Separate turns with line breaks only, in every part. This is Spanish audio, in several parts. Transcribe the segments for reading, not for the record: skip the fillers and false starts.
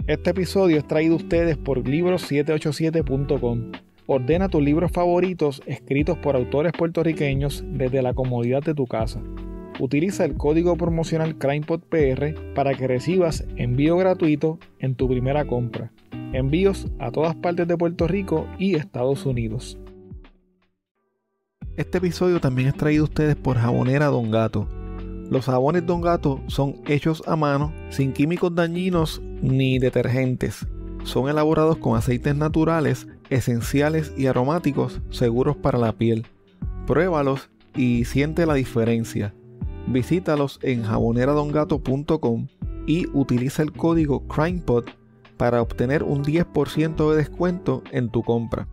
Este episodio es traído a ustedes por libros787.com. Ordena tus libros favoritos escritos por autores puertorriqueños desde la comodidad de tu casa. Utiliza el código promocional CrimePodPR para que recibas envío gratuito en tu primera compra. Envíos a todas partes de Puerto Rico y Estados Unidos. Este episodio también es traído a ustedes por Jabonera Don Gato. Los jabones Don Gato son hechos a mano, sin químicos dañinos ni detergentes. Son elaborados con aceites naturales, esenciales y aromáticos seguros para la piel. Pruébalos y siente la diferencia. Visítalos en jaboneradongato.com y utiliza el código CrimePod para obtener un 10% de descuento en tu compra.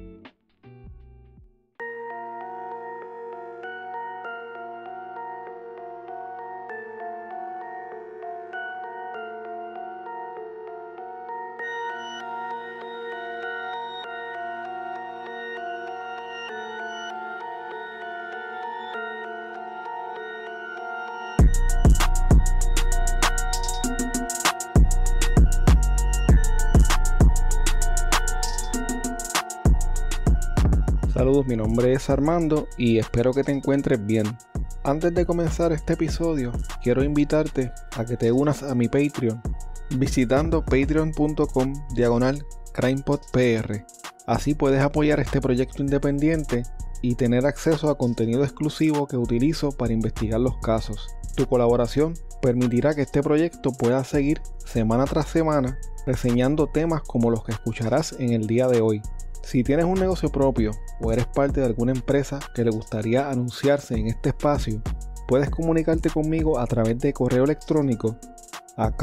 Saludos, mi nombre es Armando y espero que te encuentres bien. Antes de comenzar este episodio, quiero invitarte a que te unas a mi Patreon visitando patreon.com/CrimePodPR. Así puedes apoyar este proyecto independiente y tener acceso a contenido exclusivo que utilizo para investigar los casos. Tu colaboración permitirá que este proyecto pueda seguir semana tras semana reseñando temas como los que escucharás en el día de hoy. Si tienes un negocio propio o eres parte de alguna empresa que le gustaría anunciarse en este espacio, puedes comunicarte conmigo a través de correo electrónico a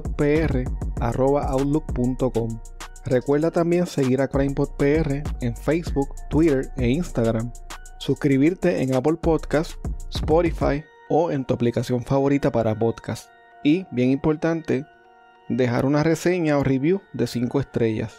crimepodpr@outlook.com. Recuerda también seguir a CrimePodPR en Facebook, Twitter e Instagram. Suscribirte en Apple Podcasts, Spotify o en tu aplicación favorita para podcast. Y, bien importante, dejar una reseña o review de 5 estrellas.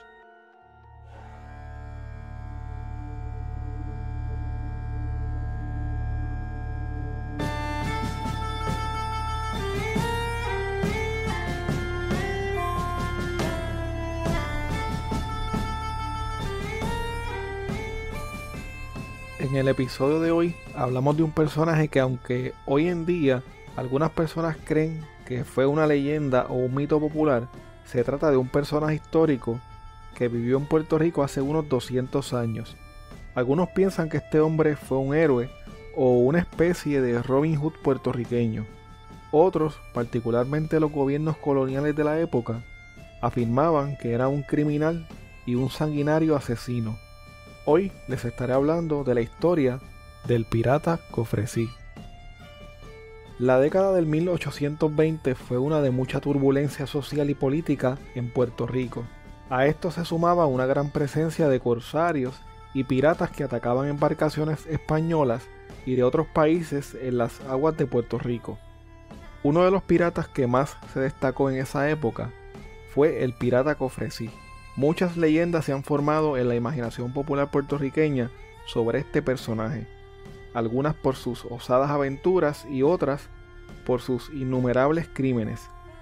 En el episodio de hoy hablamos de un personaje que, aunque hoy en día algunas personas creen que fue una leyenda o un mito popular, se trata de un personaje histórico que vivió en Puerto Rico hace unos 200 años. Algunos piensan que este hombre fue un héroe o una especie de Robin Hood puertorriqueño. Otros, particularmente los gobiernos coloniales de la época, afirmaban que era un criminal y un sanguinario asesino. Hoy les estaré hablando de la historia del pirata Cofresí. La década del 1820 fue una de mucha turbulencia social y política en Puerto Rico. A esto se sumaba una gran presencia de corsarios y piratas que atacaban embarcaciones españolas y de otros países en las aguas de Puerto Rico. Uno de los piratas que más se destacó en esa época fue el pirata Cofresí. Muchas leyendas se han formado en la imaginación popular puertorriqueña sobre este personaje, algunas por sus osadas aventuras y otras por sus innumerables crímenes.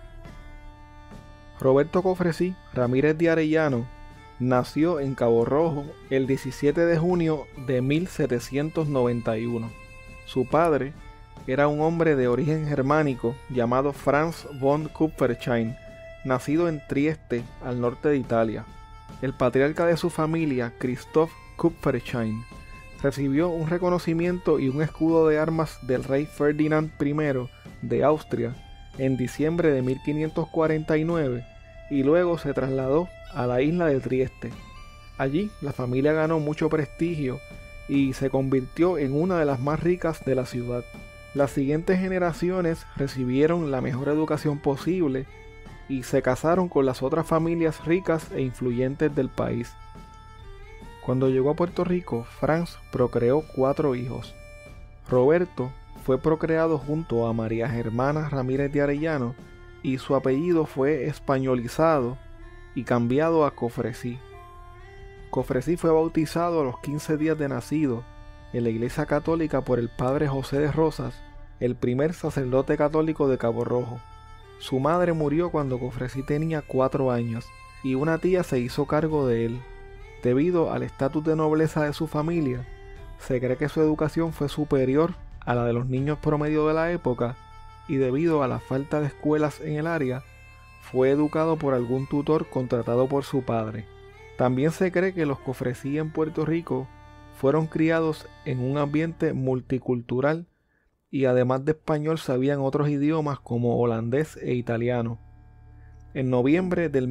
Roberto Cofresí Ramírez de Arellano nació en Cabo Rojo el 17 de junio de 1791. Su padre era un hombre de origen germánico llamado Franz von Kupferstein, nacido en Trieste, al norte de Italia. El patriarca de su familia, Christoph Kupferstein, recibió un reconocimiento y un escudo de armas del rey Ferdinand I de Austria en diciembre de 1549 y luego se trasladó a la isla de Trieste. Allí la familia ganó mucho prestigio y se convirtió en una de las más ricas de la ciudad. Las siguientes generaciones recibieron la mejor educación posible y se casaron con las otras familias ricas e influyentes del país. Cuando llegó a Puerto Rico, Franz procreó 4 hijos. Roberto fue procreado junto a María Germana Ramírez de Arellano y su apellido fue españolizado y cambiado a Cofresí. Cofresí fue bautizado a los 15 días de nacido en la Iglesia Católica por el padre José de Rosas, el primer sacerdote católico de Cabo Rojo. Su madre murió cuando Cofresí tenía 4 años y una tía se hizo cargo de él. Debido al estatus de nobleza de su familia, se cree que su educación fue superior a la de los niños promedio de la época y debido a la falta de escuelas en el área, fue educado por algún tutor contratado por su padre. También se cree que los Cofresí en Puerto Rico fueron criados en un ambiente multicultural y además de español sabían otros idiomas como holandés e italiano. En noviembre del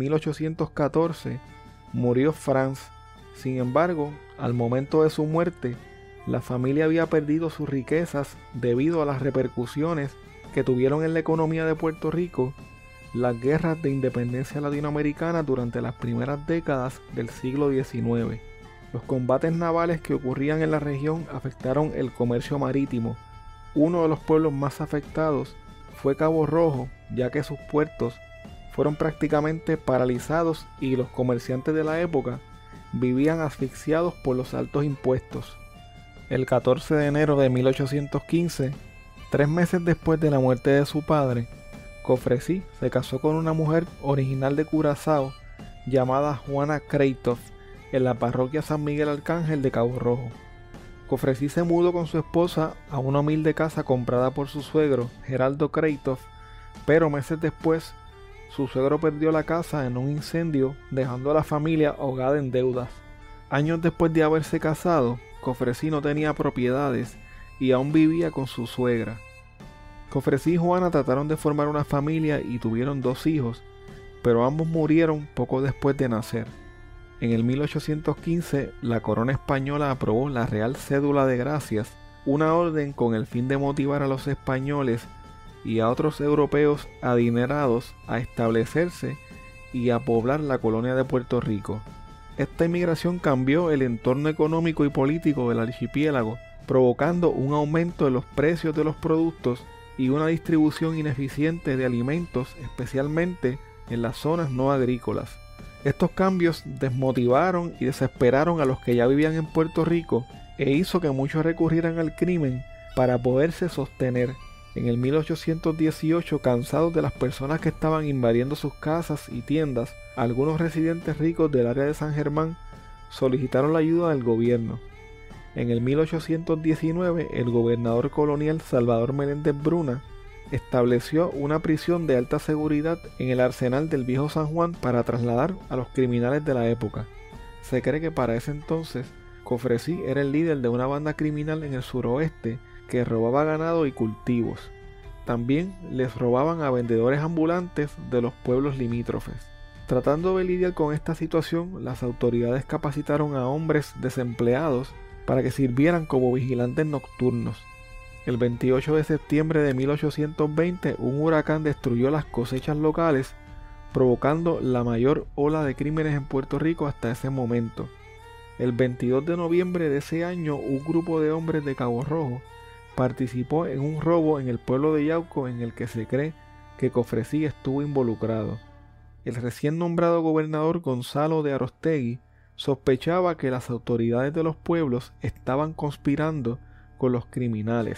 1814 murió Franz. Sin embargo, al momento de su muerte, la familia había perdido sus riquezas debido a las repercusiones que tuvieron en la economía de Puerto Rico las guerras de independencia latinoamericana durante las primeras décadas del siglo XIX. Los combates navales que ocurrían en la región afectaron el comercio marítimo. Uno de los pueblos más afectados fue Cabo Rojo, ya que sus puertos fueron prácticamente paralizados y los comerciantes de la época vivían asfixiados por los altos impuestos. El 14 de enero de 1815, 3 meses después de la muerte de su padre, Cofresí se casó con una mujer original de Curazao llamada Juana Kreitoff en la parroquia San Miguel Arcángel de Cabo Rojo. Cofresí se mudó con su esposa a una humilde casa comprada por su suegro Geraldo Kreitoff, pero meses después su suegro perdió la casa en un incendio, dejando a la familia ahogada en deudas. Años después de haberse casado, Cofresí no tenía propiedades y aún vivía con su suegra. Cofresí y Juana trataron de formar una familia y tuvieron 2 hijos, pero ambos murieron poco después de nacer. En el 1815, la corona española aprobó la Real Cédula de Gracias, una orden con el fin de motivar a los españoles y a otros europeos adinerados a establecerse y a poblar la colonia de Puerto Rico. Esta inmigración cambió el entorno económico y político del archipiélago, provocando un aumento de los precios de los productos y una distribución ineficiente de alimentos, especialmente en las zonas no agrícolas. Estos cambios desmotivaron y desesperaron a los que ya vivían en Puerto Rico e hizo que muchos recurrieran al crimen para poderse sostener. En el 1818, cansados de las personas que estaban invadiendo sus casas y tiendas, algunos residentes ricos del área de San Germán solicitaron la ayuda del gobierno. En el 1819, el gobernador colonial Salvador Meléndez Bruna estableció una prisión de alta seguridad en el arsenal del Viejo San Juan para trasladar a los criminales de la época. Se cree que para ese entonces, Cofresí era el líder de una banda criminal en el suroeste que robaba ganado y cultivos. También les robaban a vendedores ambulantes de los pueblos limítrofes. Tratando de lidiar con esta situación, las autoridades capacitaron a hombres desempleados para que sirvieran como vigilantes nocturnos. El 28 de septiembre de 1820, un huracán destruyó las cosechas locales, provocando la mayor ola de crímenes en Puerto Rico hasta ese momento. El 22 de noviembre de ese año, un grupo de hombres de Cabo Rojo participó en un robo en el pueblo de Yauco en el que se cree que Cofresí estuvo involucrado. El recién nombrado gobernador Gonzalo de Aróstegui sospechaba que las autoridades de los pueblos estaban conspirando con los criminales.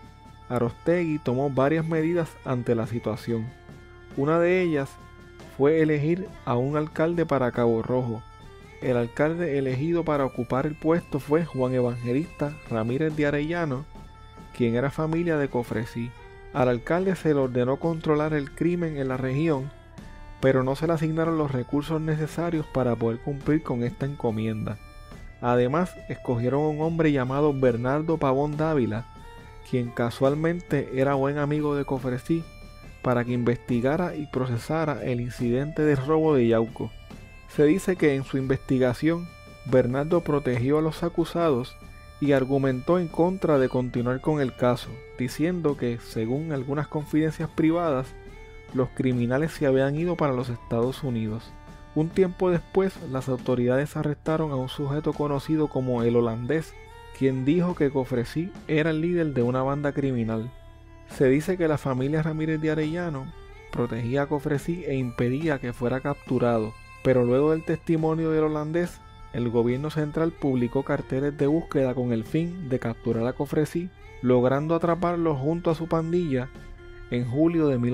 Aróstegui tomó varias medidas ante la situación. Una de ellas fue elegir a un alcalde para Cabo Rojo. El alcalde elegido para ocupar el puesto fue Juan Evangelista Ramírez de Arellano, quien era familia de Cofresí. Al alcalde se le ordenó controlar el crimen en la región, pero no se le asignaron los recursos necesarios para poder cumplir con esta encomienda. Además, escogieron a un hombre llamado Bernardo Pavón Dávila, quien casualmente era buen amigo de Cofresí, para que investigara y procesara el incidente del robo de Yauco. Se dice que en su investigación, Bernardo protegió a los acusados y argumentó en contra de continuar con el caso, diciendo que, según algunas confidencias privadas, los criminales se habían ido para los Estados Unidos. Un tiempo después, las autoridades arrestaron a un sujeto conocido como el Holandés, quien dijo que Cofresí era el líder de una banda criminal. Se dice que la familia Ramírez de Arellano protegía a Cofresí e impedía que fuera capturado, pero luego del testimonio del Holandés, el gobierno central publicó carteles de búsqueda con el fin de capturar a Cofresí, logrando atraparlo junto a su pandilla en julio de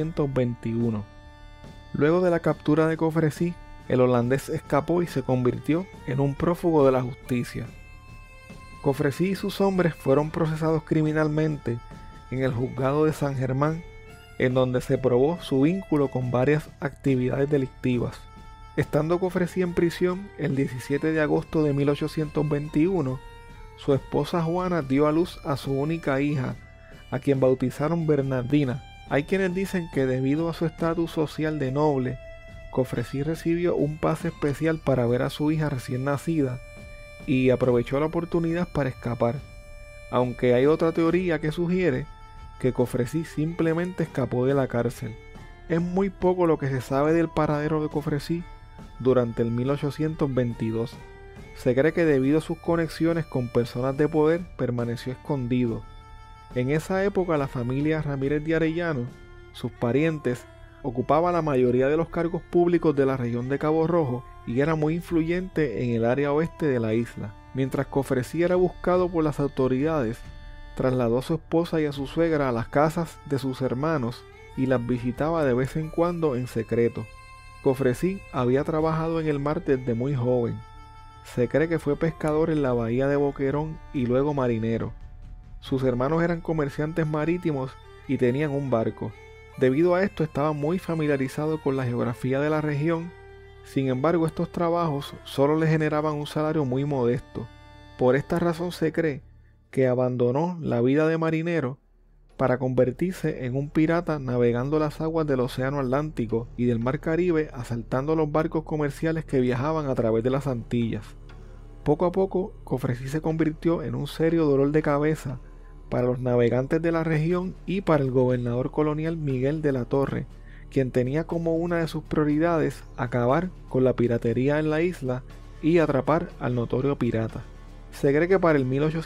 1821. Luego de la captura de Cofresí, el holandés escapó y se convirtió en un prófugo de la justicia. Cofresí y sus hombres fueron procesados criminalmente en el juzgado de San Germán, en donde se probó su vínculo con varias actividades delictivas. Estando Cofresí en prisión, el 17 de agosto de 1821, su esposa Juana dio a luz a su única hija, a quien bautizaron Bernardina. Hay quienes dicen que debido a su estatus social de noble, Cofresí recibió un pase especial para ver a su hija recién nacida y aprovechó la oportunidad para escapar, aunque hay otra teoría que sugiere que Cofresí simplemente escapó de la cárcel. Es muy poco lo que se sabe del paradero de Cofresí durante el 1822. Se cree que debido a sus conexiones con personas de poder permaneció escondido. En esa época la familia Ramírez de Arellano, sus parientes, ocupaba la mayoría de los cargos públicos de la región de Cabo Rojo y era muy influyente en el área oeste de la isla. Mientras Cofresí era buscado por las autoridades, trasladó a su esposa y a su suegra a las casas de sus hermanos y las visitaba de vez en cuando en secreto. Cofresí había trabajado en el mar desde muy joven. Se cree que fue pescador en la bahía de Boquerón y luego marinero. Sus hermanos eran comerciantes marítimos y tenían un barco. Debido a esto estaba muy familiarizado con la geografía de la región. Sin embargo, estos trabajos solo le generaban un salario muy modesto. Por esta razón se cree que abandonó la vida de marinero para convertirse en un pirata navegando las aguas del Océano Atlántico y del Mar Caribe, asaltando los barcos comerciales que viajaban a través de las Antillas. Poco a poco, Cofresí se convirtió en un serio dolor de cabeza para los navegantes de la región y para el gobernador colonial Miguel de la Torre, quien tenía como una de sus prioridades acabar con la piratería en la isla y atrapar al notorio pirata. Se cree que para el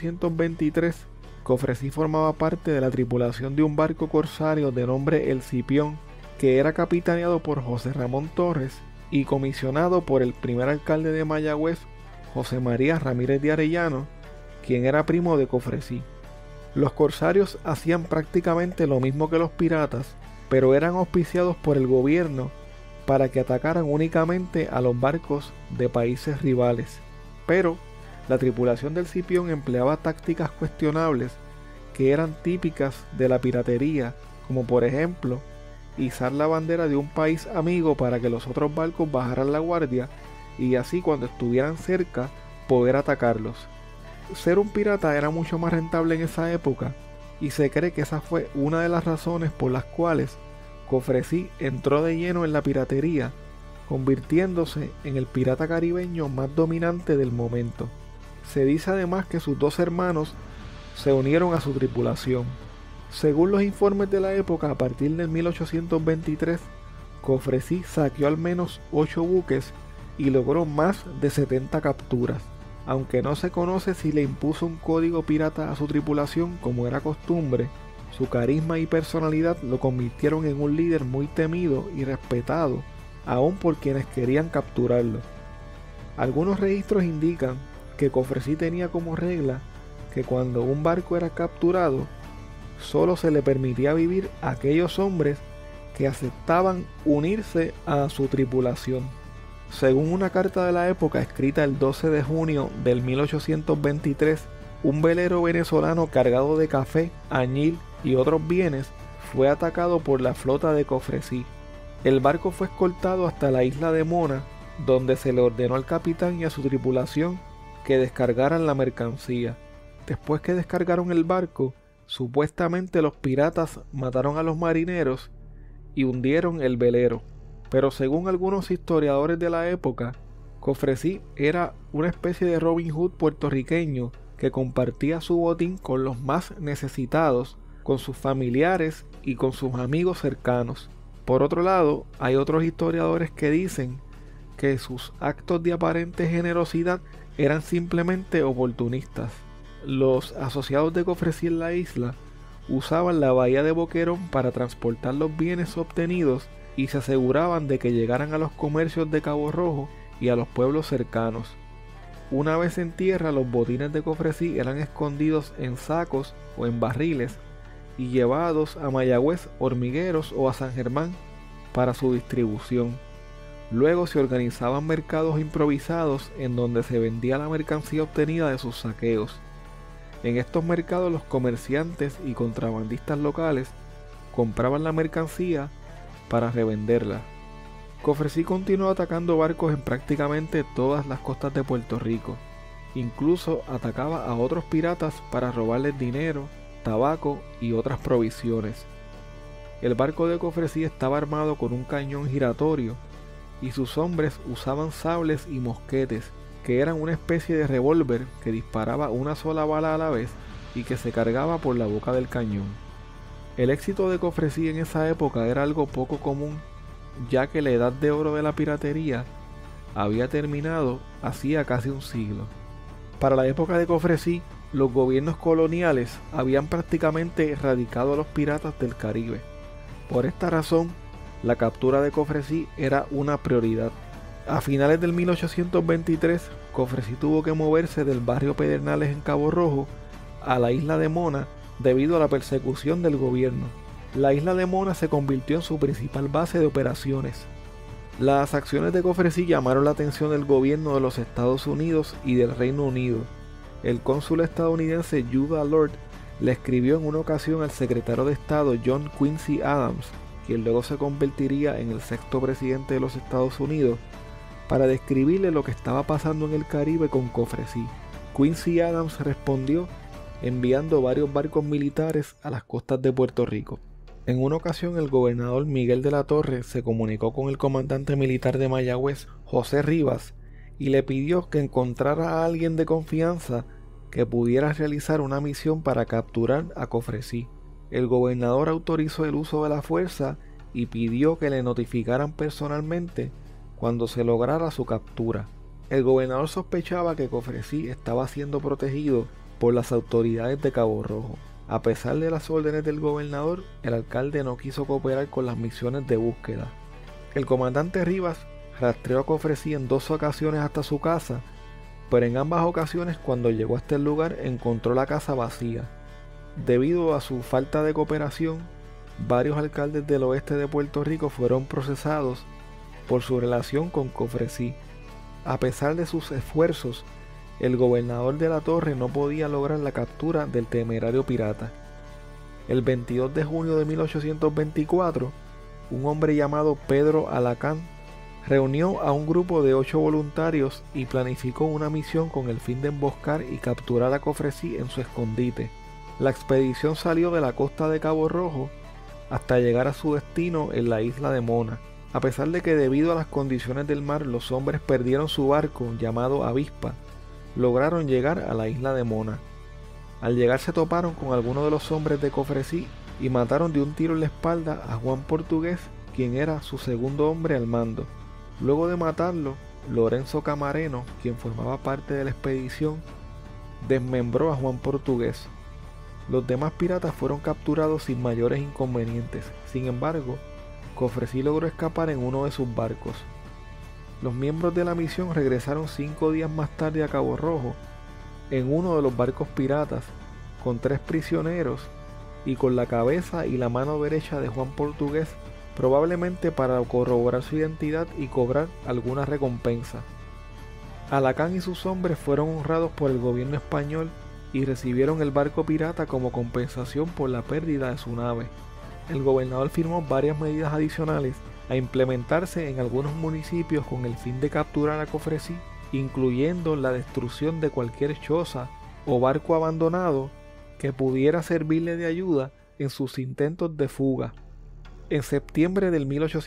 1823, Cofresí formaba parte de la tripulación de un barco corsario de nombre El Cipión, que era capitaneado por José Ramón Torres y comisionado por el primer alcalde de Mayagüez, José María Ramírez de Arellano, quien era primo de Cofresí. Los corsarios hacían prácticamente lo mismo que los piratas, pero eran auspiciados por el gobierno para que atacaran únicamente a los barcos de países rivales. Pero la tripulación del Cipión empleaba tácticas cuestionables que eran típicas de la piratería, como por ejemplo, izar la bandera de un país amigo para que los otros barcos bajaran la guardia y así cuando estuvieran cerca poder atacarlos. Ser un pirata era mucho más rentable en esa época y se cree que esa fue una de las razones por las cuales Cofresí entró de lleno en la piratería, convirtiéndose en el pirata caribeño más dominante del momento. Se dice además que sus dos hermanos se unieron a su tripulación. Según los informes de la época, a partir del 1823, Cofresí saqueó al menos 8 buques y logró más de 70 capturas. Aunque no se conoce si le impuso un código pirata a su tripulación como era costumbre, su carisma y personalidad lo convirtieron en un líder muy temido y respetado, aún por quienes querían capturarlo. Algunos registros indican que Cofresí tenía como regla que cuando un barco era capturado, solo se le permitía vivir a aquellos hombres que aceptaban unirse a su tripulación. Según una carta de la época escrita el 12 de junio del 1823, un velero venezolano cargado de café, añil y otros bienes fue atacado por la flota de Cofresí. El barco fue escoltado hasta la isla de Mona, donde se le ordenó al capitán y a su tripulación que descargaran la mercancía. Después que descargaron el barco, supuestamente los piratas mataron a los marineros y hundieron el velero. Pero según algunos historiadores de la época, Cofresí era una especie de Robin Hood puertorriqueño que compartía su botín con los más necesitados, con sus familiares y con sus amigos cercanos. Por otro lado, hay otros historiadores que dicen que sus actos de aparente generosidad eran simplemente oportunistas. Los asociados de Cofresí en la isla usaban la bahía de Boquerón para transportar los bienes obtenidos y se aseguraban de que llegaran a los comercios de Cabo Rojo y a los pueblos cercanos. Una vez en tierra, los botines de Cofresí eran escondidos en sacos o en barriles y llevados a Mayagüez, Hormigueros o a San Germán para su distribución. Luego se organizaban mercados improvisados en donde se vendía la mercancía obtenida de sus saqueos. En estos mercados los comerciantes y contrabandistas locales compraban la mercancía para revenderla. Cofresí continuó atacando barcos en prácticamente todas las costas de Puerto Rico. Incluso atacaba a otros piratas para robarles dinero, tabaco y otras provisiones. El barco de Cofresí estaba armado con un cañón giratorio y sus hombres usaban sables y mosquetes, que eran una especie de revólver que disparaba una sola bala a la vez y que se cargaba por la boca del cañón. El éxito de Cofresí en esa época era algo poco común, ya que la edad de oro de la piratería había terminado hacía casi un siglo. Para la época de Cofresí, los gobiernos coloniales habían prácticamente erradicado a los piratas del Caribe. Por esta razón, la captura de Cofresí era una prioridad. A finales del 1823, Cofresí tuvo que moverse del barrio Pedernales en Cabo Rojo a la isla de Mona debido a la persecución del gobierno. La isla de Mona se convirtió en su principal base de operaciones. Las acciones de Cofresí llamaron la atención del gobierno de los Estados Unidos y del Reino Unido. El cónsul estadounidense Judah Lord le escribió en una ocasión al secretario de Estado John Quincy Adams, quien luego se convertiría en el sexto presidente de los Estados Unidos, para describirle lo que estaba pasando en el Caribe con Cofresí. Quincy Adams respondió enviando varios barcos militares a las costas de Puerto Rico. En una ocasión el gobernador Miguel de la Torre se comunicó con el comandante militar de Mayagüez, José Rivas, y le pidió que encontrara a alguien de confianza que pudiera realizar una misión para capturar a Cofresí. El gobernador autorizó el uso de la fuerza y pidió que le notificaran personalmente cuando se lograra su captura. El gobernador sospechaba que Cofresí estaba siendo protegido por las autoridades de Cabo Rojo. A pesar de las órdenes del gobernador, el alcalde no quiso cooperar con las misiones de búsqueda. El comandante Rivas rastreó a Cofresí en 2 ocasiones hasta su casa, pero en ambas ocasiones cuando llegó hasta el lugar encontró la casa vacía. Debido a su falta de cooperación, varios alcaldes del oeste de Puerto Rico fueron procesados por su relación con Cofresí. A pesar de sus esfuerzos, el gobernador de la Torre no podía lograr la captura del temerario pirata. El 22 de junio de 1824, un hombre llamado Pedro Alacán reunió a un grupo de 8 voluntarios y planificó una misión con el fin de emboscar y capturar a Cofresí en su escondite. La expedición salió de la costa de Cabo Rojo hasta llegar a su destino en la isla de Mona. A pesar de que debido a las condiciones del mar los hombres perdieron su barco llamado Avispa, lograron llegar a la isla de Mona. Al llegar se toparon con algunos de los hombres de Cofresí y mataron de un tiro en la espalda a Juan Portugués, quien era su segundo hombre al mando. Luego de matarlo, Lorenzo Camareno, quien formaba parte de la expedición, desmembró a Juan Portugués. Los demás piratas fueron capturados sin mayores inconvenientes. Sin embargo, Cofresí logró escapar en uno de sus barcos. Los miembros de la misión regresaron 5 días más tarde a Cabo Rojo en uno de los barcos piratas con 3 prisioneros y con la cabeza y la mano derecha de Juan Portugués, probablemente para corroborar su identidad y cobrar alguna recompensa. Alacán y sus hombres fueron honrados por el gobierno español y recibieron el barco pirata como compensación por la pérdida de su nave. El gobernador firmó varias medidas adicionales a implementarse en algunos municipios con el fin de capturar a Cofresí, incluyendo la destrucción de cualquier choza o barco abandonado que pudiera servirle de ayuda en sus intentos de fuga. En septiembre del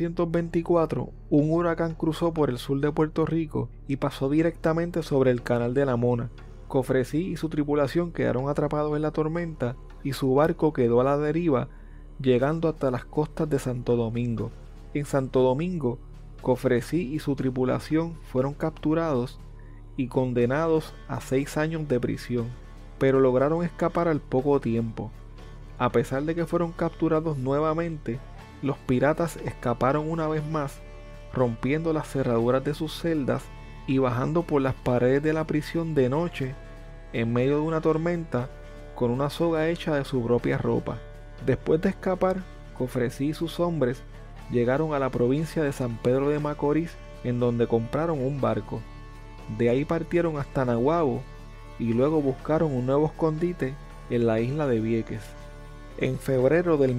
1824, un huracán cruzó por el sur de Puerto Rico y pasó directamente sobre el canal de la Mona. Cofresí y su tripulación quedaron atrapados en la tormenta y su barco quedó a la deriva, llegando hasta las costas de Santo Domingo. En Santo Domingo, Cofresí y su tripulación fueron capturados y condenados a 6 años de prisión, pero lograron escapar al poco tiempo. A pesar de que fueron capturados nuevamente, los piratas escaparon una vez más, rompiendo las cerraduras de sus celdas y bajando por las paredes de la prisión de noche, en medio de una tormenta, con una soga hecha de su propia ropa. Después de escapar, Cofresí y sus hombres llegaron a la provincia de San Pedro de Macorís, en donde compraron un barco. De ahí partieron hasta Naguabo y luego buscaron un nuevo escondite en la isla de Vieques. En febrero del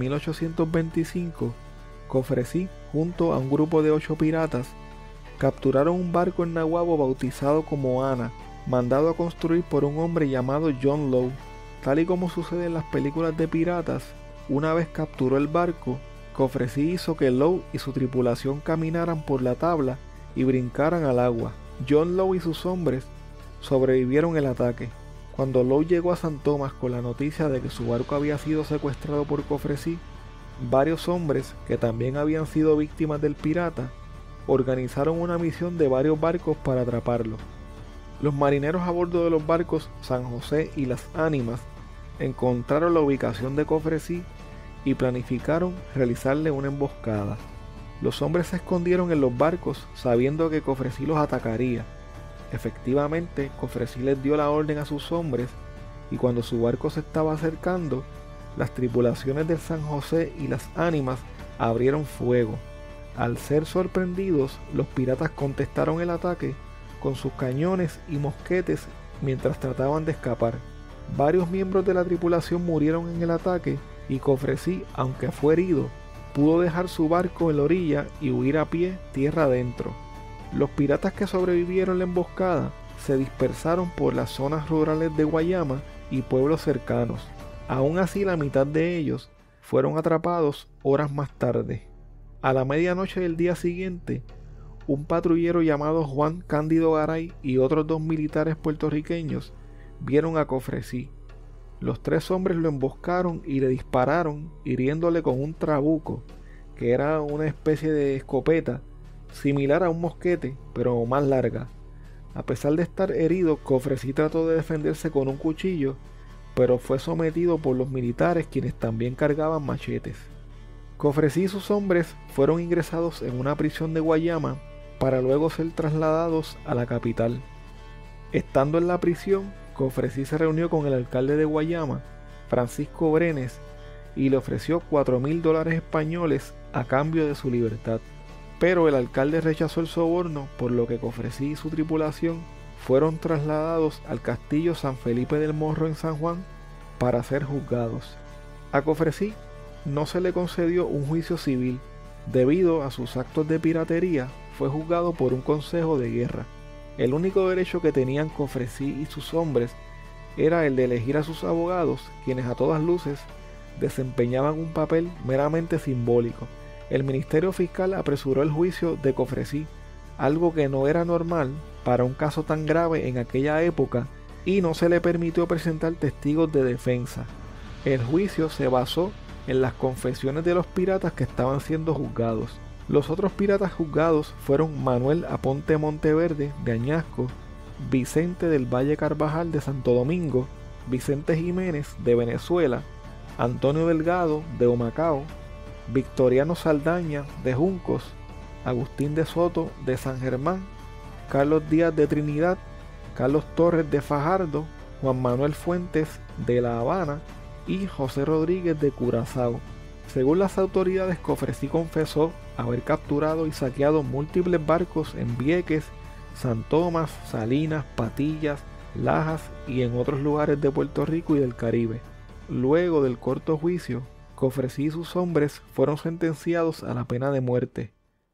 1825, Cofresí, junto a un grupo de 8 piratas, capturaron un barco en Naguabo bautizado como Ana, mandado a construir por un hombre llamado John Lowe. Tal y como sucede en las películas de piratas, una vez capturó el barco, Cofresí hizo que Lowe y su tripulación caminaran por la tabla y brincaran al agua. John Lowe y sus hombres sobrevivieron el ataque. Cuando Lowe llegó a San Tomás con la noticia de que su barco había sido secuestrado por Cofresí, varios hombres que también habían sido víctimas del pirata organizaron una misión de varios barcos para atraparlo. Los marineros a bordo de los barcos San José y Las Ánimas encontraron la ubicación de Cofresí y planificaron realizarle una emboscada. Los hombres se escondieron en los barcos sabiendo que Cofresí los atacaría. Efectivamente, Cofresí les dio la orden a sus hombres y cuando su barco se estaba acercando, las tripulaciones del San José y Las Ánimas abrieron fuego. Al ser sorprendidos, los piratas contestaron el ataque con sus cañones y mosquetes mientras trataban de escapar. Varios miembros de la tripulación murieron en el ataque y Cofresí, aunque fue herido, pudo dejar su barco en la orilla y huir a pie tierra adentro. Los piratas que sobrevivieron la emboscada se dispersaron por las zonas rurales de Guayama y pueblos cercanos. Aún así, la mitad de ellos fueron atrapados horas más tarde. A la medianoche del día siguiente, un patrullero llamado Juan Cándido Garay y otros 2 militares puertorriqueños vieron a Cofresí. Los 3 hombres lo emboscaron y le dispararon, hiriéndole con un trabuco, que era una especie de escopeta, similar a un mosquete, pero más larga. A pesar de estar herido, Cofresí trató de defenderse con un cuchillo, pero fue sometido por los militares, quienes también cargaban machetes. Cofresí y sus hombres fueron ingresados en una prisión de Guayama para luego ser trasladados a la capital. Estando en la prisión, Cofresí se reunió con el alcalde de Guayama, Francisco Brenes, y le ofreció $4,000 españoles a cambio de su libertad. Pero el alcalde rechazó el soborno, por lo que Cofresí y su tripulación fueron trasladados al castillo San Felipe del Morro en San Juan para ser juzgados. A Cofresí no se le concedió un juicio civil. Debido a sus actos de piratería, fue juzgado por un consejo de guerra. El único derecho que tenían Cofresí y sus hombres era el de elegir a sus abogados, quienes a todas luces desempeñaban un papel meramente simbólico. El Ministerio Fiscal apresuró el juicio de Cofresí, algo que no era normal para un caso tan grave en aquella época, y no se le permitió presentar testigos de defensa. El juicio se basó en las confesiones de los piratas que estaban siendo juzgados. Los otros piratas juzgados fueron Manuel Aponte Monteverde de Añasco, Vicente del Valle Carvajal de Santo Domingo, Vicente Jiménez de Venezuela, Antonio Delgado de Humacao, Victoriano Saldaña de Juncos, Agustín de Soto de San Germán, Carlos Díaz de Trinidad, Carlos Torres de Fajardo, Juan Manuel Fuentes de La Habana y José Rodríguez de Curazao. Según las autoridades, Cofresí confesó haber capturado y saqueado múltiples barcos en Vieques, San Tomás, Salinas, Patillas, Lajas y en otros lugares de Puerto Rico y del Caribe. Luego del corto juicio, Cofresí y sus hombres fueron sentenciados a la pena de muerte.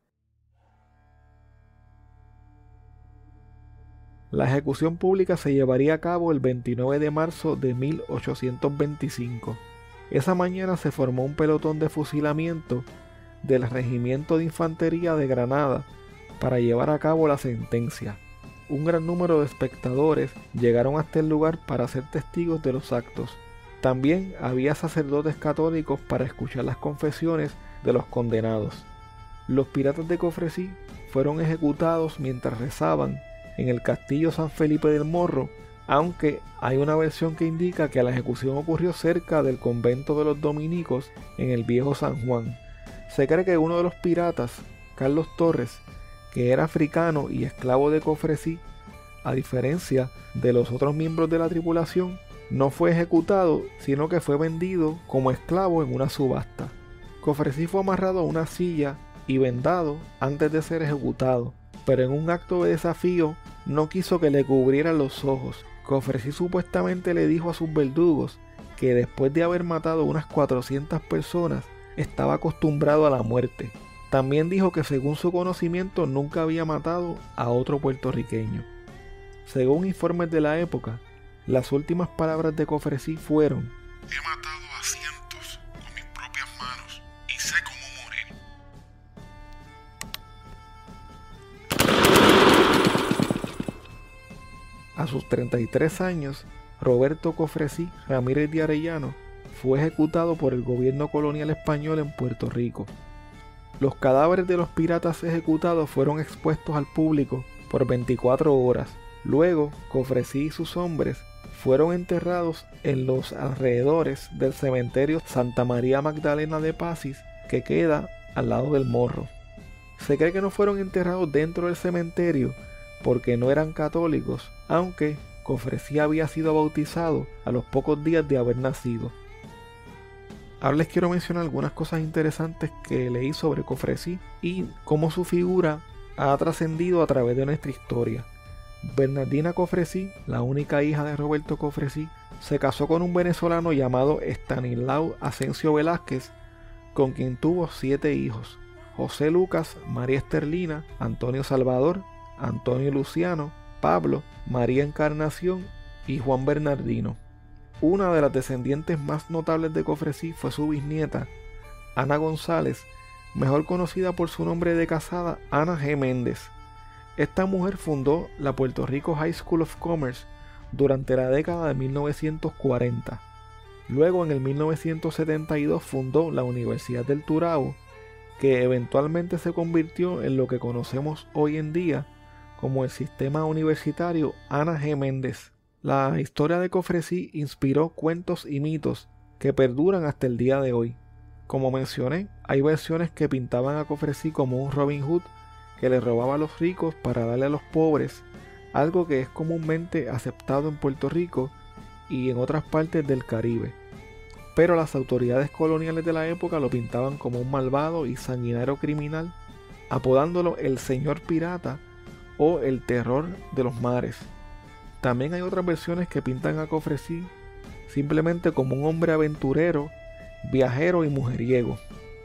La ejecución pública se llevaría a cabo el 29 de marzo de 1825. Esa mañana se formó un pelotón de fusilamiento del Regimiento de Infantería de Granada para llevar a cabo la sentencia. Un gran número de espectadores llegaron hasta el lugar para ser testigos de los actos. También había sacerdotes católicos para escuchar las confesiones de los condenados. Los piratas de Cofresí fueron ejecutados mientras rezaban en el castillo San Felipe del Morro, aunque hay una versión que indica que la ejecución ocurrió cerca del convento de los dominicos en el viejo San Juan. Se cree que uno de los piratas, Carlos Torres, que era africano y esclavo de Cofresí, a diferencia de los otros miembros de la tripulación, No fue ejecutado, sino que fue vendido como esclavo en una subasta. Cofresí fue amarrado a una silla y vendado antes de ser ejecutado, pero en un acto de desafío no quiso que le cubrieran los ojos. Cofresí supuestamente le dijo a sus verdugos que después de haber matado unas 400 personas, estaba acostumbrado a la muerte. También dijo que según su conocimiento nunca había matado a otro puertorriqueño. Según informes de la época, las últimas palabras de Cofresí fueron:
he matado a cientos con mis propias manos y sé cómo morir.
A sus 33 años, Roberto Cofresí Ramírez de Arellano fue ejecutado por el gobierno colonial español en Puerto Rico. Los cadáveres de los piratas ejecutados fueron expuestos al público por 24 horas. Luego, Cofresí y sus hombres fueron enterrados en los alrededores del cementerio Santa María Magdalena de Pacis, que queda al lado del Morro. Se cree que no fueron enterrados dentro del cementerio porque no eran católicos, aunque Cofresí había sido bautizado a los pocos días de haber nacido. Ahora les quiero mencionar algunas cosas interesantes que leí sobre Cofresí y cómo su figura ha trascendido a través de nuestra historia. Bernardina Cofresí, la única hija de Roberto Cofresí, se casó con un venezolano llamado Estanislao Asensio Velázquez, con quien tuvo 7 hijos: José Lucas, María Esterlina, Antonio Salvador, Antonio Luciano, Pablo, María Encarnación y Juan Bernardino. Una de las descendientes más notables de Cofresí fue su bisnieta, Ana González, mejor conocida por su nombre de casada, Ana G. Méndez. Esta mujer fundó la Puerto Rico High School of Commerce durante la década de 1940. Luego, en el 1972, fundó la Universidad del Turabo, que eventualmente se convirtió en lo que conocemos hoy en día como el Sistema Universitario Ana G. Méndez. La historia de Cofresí inspiró cuentos y mitos que perduran hasta el día de hoy. Como mencioné, hay versiones que pintaban a Cofresí como un Robin Hood que le robaba a los ricos para darle a los pobres, algo que es comúnmente aceptado en Puerto Rico y en otras partes del Caribe. Pero las autoridades coloniales de la época lo pintaban como un malvado y sanguinario criminal, apodándolo el Señor Pirata o el Terror de los Mares. También hay otras versiones que pintan a Cofresí simplemente como un hombre aventurero, viajero y mujeriego.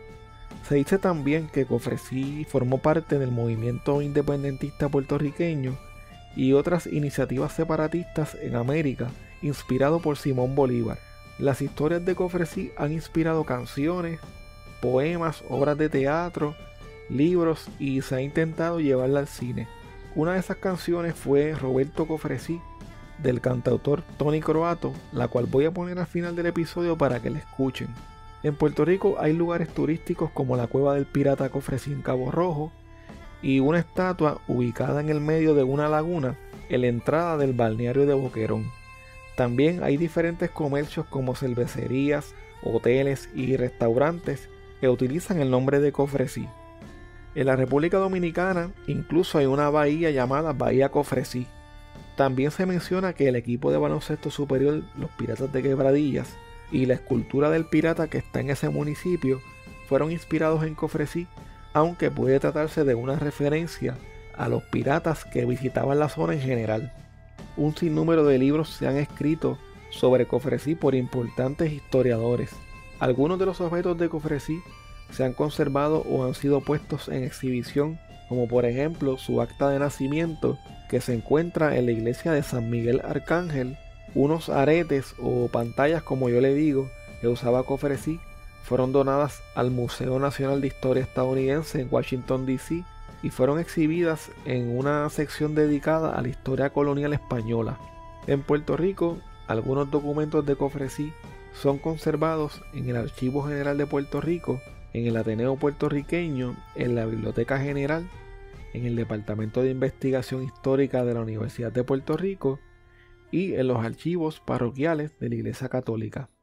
Se dice también que Cofresí formó parte del movimiento independentista puertorriqueño y otras iniciativas separatistas en América, inspirado por Simón Bolívar. Las historias de Cofresí han inspirado canciones, poemas, obras de teatro, libros y se ha intentado llevarla al cine. Una de esas canciones fue Roberto Cofresí, del cantautor Tony Croato, la cual voy a poner al final del episodio para que la escuchen. En Puerto Rico hay lugares turísticos como la Cueva del Pirata Cofresí en Cabo Rojo y una estatua ubicada en el medio de una laguna en la entrada del balneario de Boquerón. También hay diferentes comercios como cervecerías, hoteles y restaurantes que utilizan el nombre de Cofresí. En la República Dominicana incluso hay una bahía llamada Bahía Cofresí. También se menciona que el equipo de baloncesto superior, los Piratas de Quebradillas, y la escultura del pirata que está en ese municipio fueron inspirados en Cofresí, aunque puede tratarse de una referencia a los piratas que visitaban la zona en general. Un sinnúmero de libros se han escrito sobre Cofresí por importantes historiadores. Algunos de los objetos de Cofresí se han conservado o han sido puestos en exhibición, como por ejemplo su acta de nacimiento que se encuentra en la iglesia de San Miguel Arcángel. Unos aretes o pantallas, como yo le digo, que usaba Cofresí, fueron donadas al Museo Nacional de Historia Estadounidense en Washington, D.C. y fueron exhibidas en una sección dedicada a la historia colonial española. En Puerto Rico, algunos documentos de Cofresí son conservados en el Archivo General de Puerto Rico, en el Ateneo Puertorriqueño, en la Biblioteca General, en el Departamento de Investigación Histórica de la Universidad de Puerto Rico y en los archivos parroquiales de la Iglesia Católica.